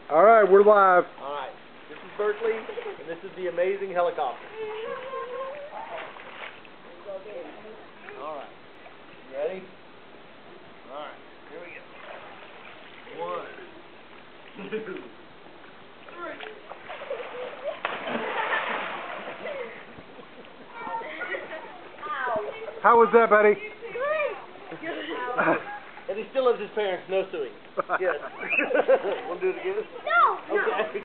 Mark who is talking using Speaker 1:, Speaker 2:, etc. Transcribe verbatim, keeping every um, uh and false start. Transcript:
Speaker 1: All right, we're live.
Speaker 2: All right. This is Berkley, and this is the amazing helicopter. All right. You ready? All right. Here we go. One, two, three.
Speaker 1: How was that, buddy?
Speaker 2: And he still loves his parents. No suing. Yes. Want to do it again?
Speaker 3: No.
Speaker 2: Okay.